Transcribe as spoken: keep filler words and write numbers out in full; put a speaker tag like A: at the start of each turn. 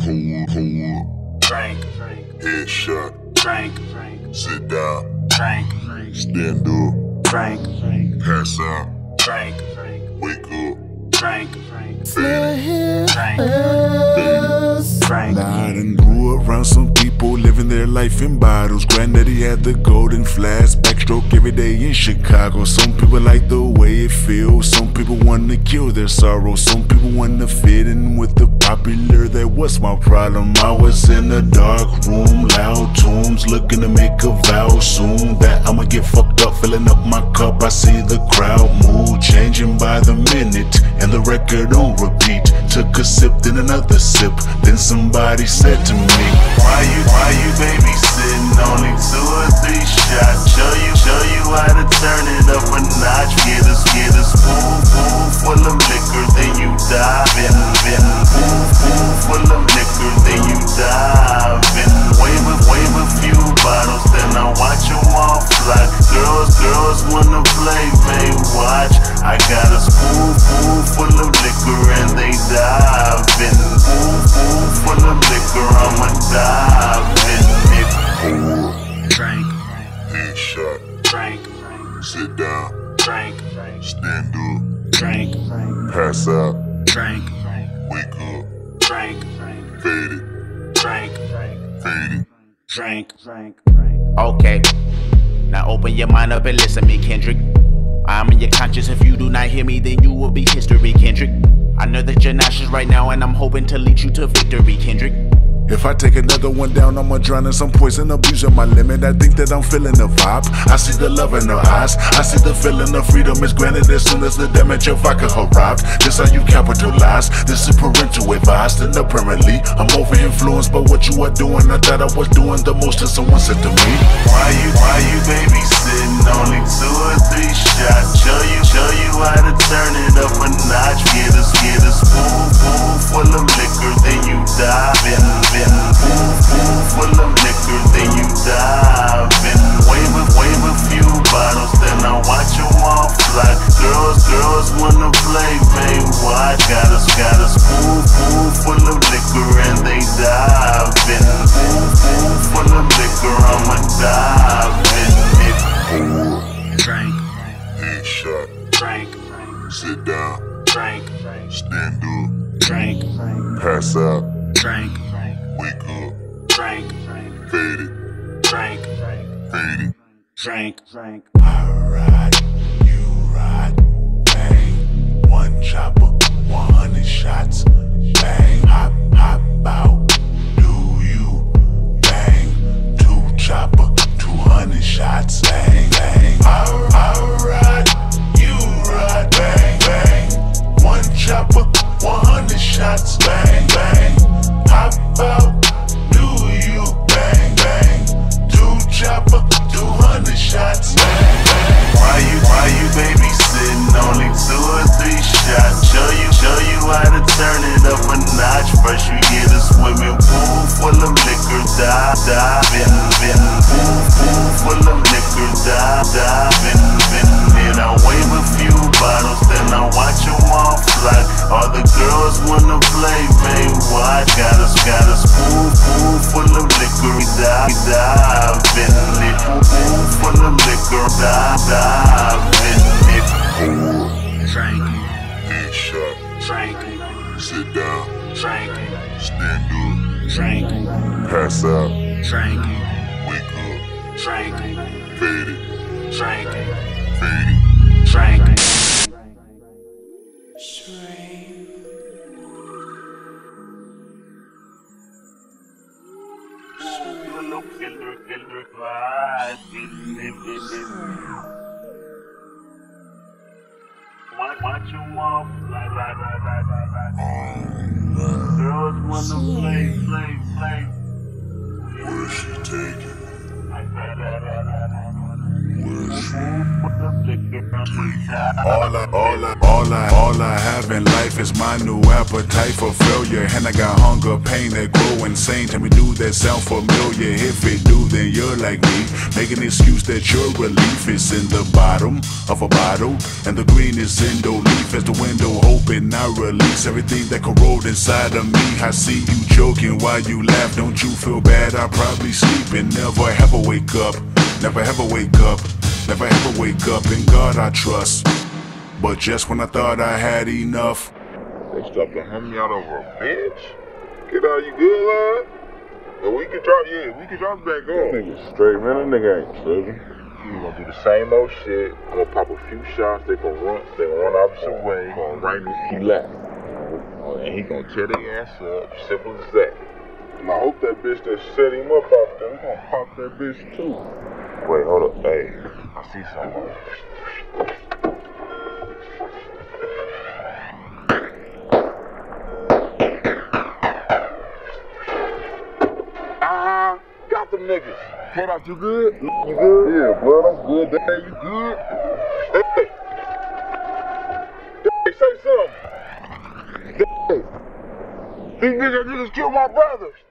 A: hold, hold.
B: Drink,
A: Headshot.
B: drink,
A: Sit down.
B: drink,
A: Stand up.
B: drink,
A: Pass out.
B: drink,
A: Wake up.
B: drink,
A: Fade.
B: drink.
C: Nah, I done grew around some people living their life in bottles. Granddaddy had the golden flask, backstroke every day in Chicago. Some people like the way it feels. Some people wanna kill their sorrow. Some people wanna fit in with the popular. That was my problem. I was in a dark room, loud tunes, looking to make a vow soon that I'ma get fucked up, filling up my cup. I see the crowd mood changing by the minute, and the record on repeat. Took a sip, then another sip, then somebody said to me, Why you, why you babysitting? Only two or three shots. Show you, show you how to turn it up a notch. Get a, get a spoon, spoon full of liquor, then you dive in, in. Spoon, spoon full of liquor, then you dive in. Wave a, wave a few bottles, then I watch them all fly. Girls, girls wanna play, may watch. I got a spoon, spoon full of liquor, and they dive in. Spoon, spoon full of liquor, I'ma dive in it.
A: Hold.
B: Drink,
A: Headshot.
B: drink,
A: Sit down.
B: drink,
A: Stand up.
B: drink,
A: Pass out.
B: drink,
A: Wake up.
B: drink,
A: Fade it.
B: drink,
A: Fade it.
B: drink, drink.
D: Okay, now open your mind up and listen me, Kendrick. I'm in your conscience. If you do not hear me, then you will be history, Kendrick. I know that you're nauseous right now, and I'm hoping to lead you to victory, Kendrick.
C: If I take another one down, I'ma drown in some poison, abusing my limit. I think that I'm feeling the vibe. I see the love in her eyes. I see the feeling of freedom is granted as soon as the damage of vodka arrived. This how you capitalize. This is parental advice. And apparently, I'm over influenced by what you are doing. I thought I was doing the most, and someone said to me, Why you, why you babysitting? Only two or three shots. Show you, show you how to turn it up a notch. Get a, get a spoon, spoon full of liquor, then you dive in. Spoon, spoon full of liquor, then you dive in. Wave a, wave a few bottles, then I watch them all fly. Girls, girls wanna play, may watch. Got a, got a spoon, spoon full of liquor, and they dive in. Spoon, spoon full of liquor, I'ma dive in it.
A: Hold.
B: Drink,
A: Headshot.
B: drink,
A: Sit down.
B: drink,
A: Stand up.
B: drink,
A: Pass out.
B: drink,
A: Wake up.
B: drink,
A: Fade it.
B: drink,
A: Fade it.
B: drink, drink.
C: I ride, you ride, bang. One chopper, one hundred shots, bang. Hop, hop out, do you, bang. Two chopper, two hundred shots, bang, bang. I, I ride, you ride, bang, bang. One chopper, one hundred shots, bang, bang. Hop out, do you, bang, bang. Two chopper, two hundred shots, bang, bang.
E: Why you, why you babysitting? Only two or three shots. Show you, show you how to turn it up a notch. First you get a swimming pool full of liquor, dive, dive in, in. Pool, pool full of liquor, dive, dive in, in. Then I wave a few bottles, then I watch them all fly. All the girls wanna play, may watch. Got a, got a spoon, pool full of liquor, dive, dive in it. Pool full of liquor, dive, dive in it.
A: Hold.
B: Drink,
A: Headshot.
B: drink,
A: Sit down.
B: drink,
A: Stand up.
B: drink,
A: Pass out.
B: drink,
A: Wake up.
B: drink,
A: Fade it.
B: drink,
A: Fade it.
B: drink.
E: Watch you walk, fly, fly, fly, fly, fly, fly. Girls wanna play, play, play.
A: Where's she taking?
C: All I, all I, all All I, all I have in life is my new appetite for failure. And I got hunger, pain that grow insane. Tell me, do that sound familiar? If it do, then you're like me. Make an excuse that your relief is in the bottom of a bottle, and the green is in the leaf. As the window open, I release everything that corrode inside of me. I see you joking while you laugh. Don't you feel bad? I probably sleep and never ever wake up. Never ever wake up. Never ever wake up. In God I trust. But just when I thought I had enough,
F: they stuck the homie out over a bitch. Get out, you good, lad? Yeah, we can drop, yeah, we can drop back on. That nigga straight, man. That nigga ain't tripping. We gonna do the same old shit. I'm gonna pop a few shots. They gonna run, they gonna run opposite way. Gonna right me, he left. Oh, and he gonna tear their ass up. Simple as that. And I hope that bitch that set him up out there, we gonna pop that bitch too. Wait, hold up. Hey, I see something. Got them niggas. Head out, you good? You good? Yeah, blood, I'm good. Hey, you good? Hey, hey, say something. Hey, these niggas just killed my brother.